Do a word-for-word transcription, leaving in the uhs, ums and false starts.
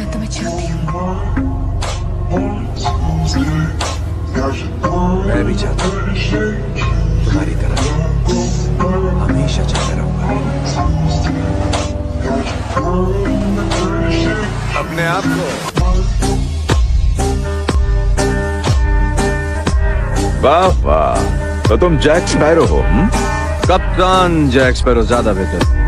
तो मैं चाहती हूँ। मैं भी चाहता हूँ तुम्हारी तरह, हमेशा चाहता रहूंगा अपने आप को। वाह वाह, तो तुम जैक स्पैरो हो? कप्तान जैक स्पैरो ज्यादा बेहतर।